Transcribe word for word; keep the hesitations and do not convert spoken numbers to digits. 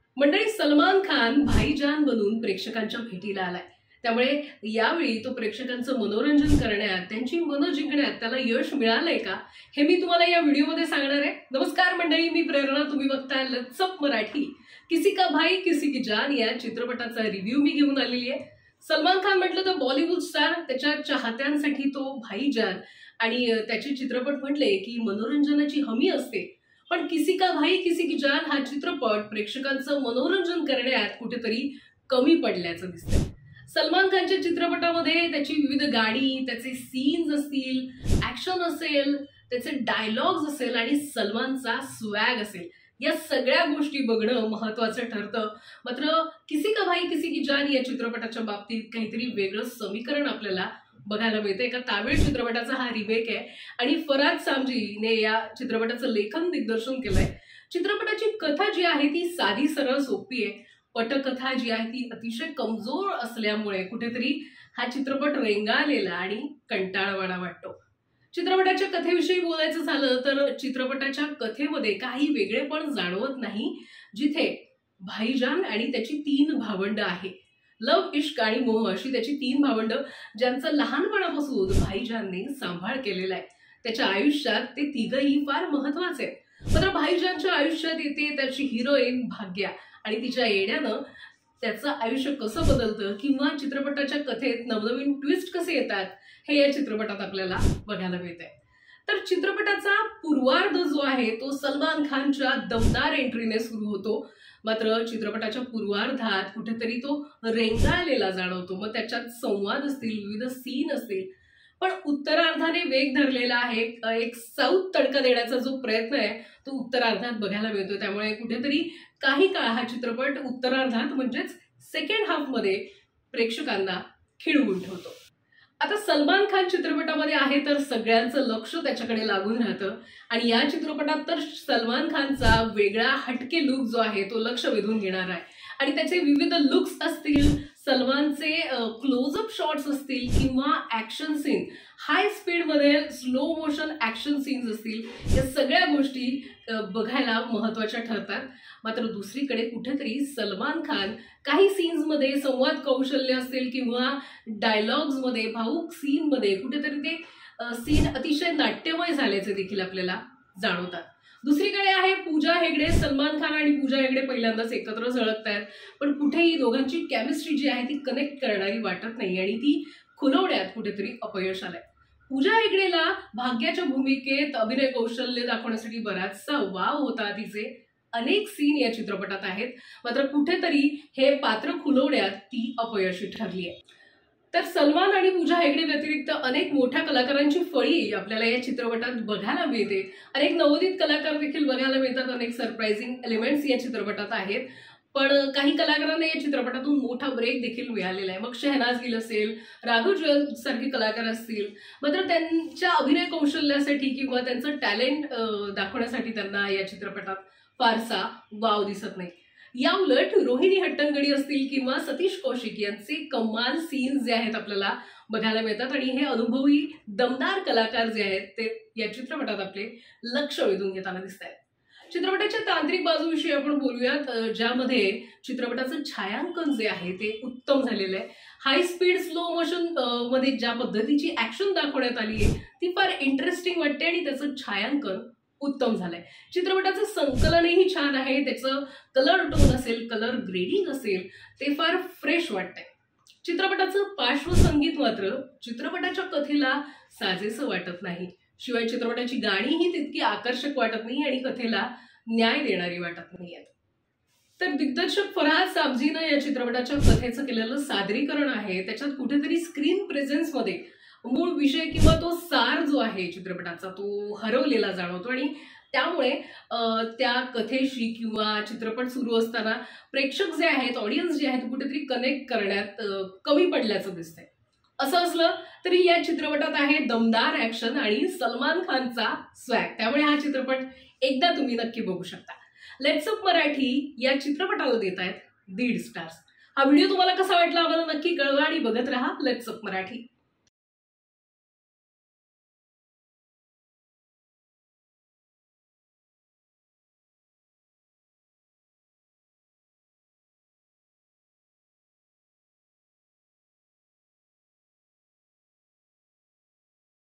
मंडळी, सलमान खान भाईजान बनून प्रेक्षकांच्या भेटीला आलाय. त्यामुळे यावेळी तो प्रेक्षकांचं मनोरंजन करण्यात, त्यांची मनं जिंकण्यात त्याला यश मिळालंय का, हे मी तुम्हाला या व्हिडिओमध्ये सांगणार आहे. नमस्कार मंडळी, मी प्रेरणा. तुम्ही बघताय लेट्स अप मराठी. किसी का भाई किसी की जान या चित्रपटाचा रिव्ह्यू मी घेऊन आलेली आहे. सलमान खान म्हटलं तर बॉलिवूड स्टार, त्याच्या चाहत्यांसाठी तो भाईजान आणि त्याचे चित्रपट म्हटले की मनोरंजनाची हमी असते. पण किसी का भाई किसी की जान हा चित्रपट प्रेक्षकांचं मनोरंजन करण्यात कुठेतरी कमी पडल्याचं दिसतंय. सलमान खानच्या चित्रपटामध्ये त्याची विविध गाणी, त्याचे सीन्स असतील, ऍक्शन असेल, त्याचे डायलॉग्स असेल आणि सलमानचा स्वॅग असेल, या सगळ्या गोष्टी बघणं महत्वाचं ठरतं. मात्र किसी का भाई किसी की जान या चित्रपटाच्या बाबतीत काहीतरी वेगळं समीकरण आपल्याला बघायला मिळतं. एका तामिळ चित्रपटाचा हा रिमेक आहे आणि फराद सामजीने या चित्रपटाचं लेखन दिग्दर्शन केलंय. चित्रपटाची कथा जी आहे ती साधी सरळ सोपी आहे. पटकथा जी आहे ती अतिशय कमजोर असल्यामुळे कुठेतरी हा चित्रपट रेंगाळलेला आणि कंटाळवाणा वाटतो. चित्रपटाच्या कथेविषयी बोलायचं झालं तर चित्रपटाच्या कथेमध्ये काही वेगळेपण जाणवत नाही. जिथे भाईजान आणि त्याची तीन भावंड आहे, लव, इश्क आणि मोह अशी त्याची तीन भावंड, ज्यांचं लहानपणापासून भाईजानने सांभाळ केलेला आहे. त्याच्या आयुष्यात ते तिघही फार महत्वाचे आहेत. मात्र भाईजानच्या आयुष्यात येते त्याची हिरोईन भाग्या आणि तिच्या येण्यानं त्याचं आयुष्य कसं बदलतं किंवा चित्रपटाच्या कथेत नवनवीन ट्विस्ट कसे येतात हे या चित्रपटात आपल्याला बघायला मिळतंय. तर चित्रपटाचा पूर्वार्ध जो आहे तो सलमान खानच्या दमदार एंट्रीने सुरू होतो. मात्र चित्रपटाच्या पूर्वार्धात कुठेतरी तो रेंगाळलेला जाणवतो. मग त्याच्यात संवाद असतील, विविध सीन असतील, पण उत्तरार्धाने वेग धरलेला आहे. एक साऊथ तडका देण्याचा जो प्रयत्न आहे तो उत्तरार्धात बघायला मिळतो. त्यामुळे कुठेतरी काही काळ हा चित्रपट उत्तरार्धात म्हणजेच सेकंड हाफ मध्ये प्रेक्षकांना खिळवून ठेवतो. आता सलमान खान चित्रपटामध्ये आहे तर सगळ्यांचं लक्ष त्याच्याकडे लागून राहतं आणि या चित्रपटात तर सलमान खानचा वेगळा हटके लुक जो आहे तो लक्ष वेधून घेणार आहे. आणि त्याचे विविध लुक्स असतील, सलमानचे क्लोजअप शॉट्स असतील किंवा ऍक्शन सीन, हाय स्पीडमध्ये स्लो मोशन ऍक्शन सीन्स असतील, या सगळ्या गोष्टी बघायला महत्वाच्या ठरतात. मात्र दुसरीकडे कुठेतरी सलमान खान काही सीन्समध्ये संवाद कौशल्य असतील किंवा डायलॉग्समध्ये, भाऊक सीनमध्ये कुठेतरी ते सीन अतिशय नाट्यमय झाल्याचे देखील आपल्याला जाणवतात. दुसरीकडे आहे पूजा हेगडे. सलमान खान आणि पूजा हेगडे पहिल्यांदाच एकत्र झळकतायत, पण कुठेही दोघांची केमिस्ट्री जी आहे ती कनेक्ट करणारी वाटत नाही आणि ती खुलवण्यात कुठेतरी अपयश आलंय. पूजा हेगडेला भाग्याच्या भूमिकेत अभिनय कौशल्य दाखवण्यासाठी बराचसा वाव होता. तिचे अनेक सीन या चित्रपटात आहेत, मात्र कुठेतरी हे पात्र खुलवण्यात ती अपयशी ठरली आहे. तर सलमान आणि पूजा हेगडे व्यतिरिक्त अनेक मोठ्या कलाकारांची फळी आपल्याला या चित्रपटात बघायला मिळते. अनेक नवोदित कलाकार देखील बघायला मिळतात. अनेक सरप्राइझिंग एलिमेंट्स या चित्रपटात आहेत. पण काही कलाकारांना या चित्रपटातून मोठा ब्रेक देखील मिळालेला आहे. मग शहनाज गिल असेल, राघव जुएल सारखे कलाकार असतील, मात्र त्यांच्या अभिनय कौशल्यासाठी किंवा त्यांचं टॅलेंट दाखवण्यासाठी त्यांना या चित्रपटात फारसा वाव दिसत नाही. या उलट रोहिणी हट्टंगडी असतील किंवा सतीश कौशिक यांचे कमाल सीन्स जे आहेत आपल्याला बघायला मिळतात आणि हे अनुभवी दमदार कलाकार जे आहेत ते या चित्रपटात आपले लक्ष वेधून घेताना दिसत आहेत. चित्रपटाच्या तांत्रिक बाजूविषयी आपण बोलूयात, ज्यामध्ये चित्रपटाचं छायांकन जे आहे ते उत्तम झालेलं आहे. हाय स्पीड स्लो मोशन मध्ये ज्या पद्धतीची ऍक्शन दाखवण्यात आली आहे ती फार इंटरेस्टिंग वाटते आणि त्याचं छायांकन उत्तम झालंय. चित्रपटाचं संकलनही छान आहे. त्याचं कलर टोन असेल, कलर ग्रेडिंग असेल, ते फार फ्रेश वाटतंय. चित्रपटाचं पार्श्वसंगीत मात्र चित्रपटाच्या कथेला साजेसं वाटत नाही. शिवाय चित्रपटाची गाणीही तितकी आकर्षक वाटत नाही आणि कथेला न्याय देणारी वाटत नाहीयेत. तर दिग्दर्शक फराद सामजीनं या चित्रपटाच्या कथेचं केलेलं सादरीकरण आहे, त्याच्यात कुठेतरी स्क्रीन प्रेझेन्समध्ये मूळ विषय किंवा तो सार जो आहे चित्रपटाचा तो हरवलेला जाणवतो आणि त्यामुळे त्या कथेशी किंवा चित्रपट सुरू असताना प्रेक्षक जे आहेत, ऑडियन्स जे आहेत, कुठेतरी कनेक्ट करण्यात कमी पडल्याचं दिसतंय. असं असलं तरी या चित्रपटात आहे दमदार ऍक्शन आणि सलमान खानचा स्वॅग. त्यामुळे हा चित्रपट एकदा तुम्ही नक्की बघू शकता. लेट्स अप मराठी या चित्रपटाला देत आहेत दीड स्टार्स. हा व्हिडिओ तुम्हाला कसा वाटला आम्हाला नक्की कळवा आणि बघत राहा लेट्स अप मराठी.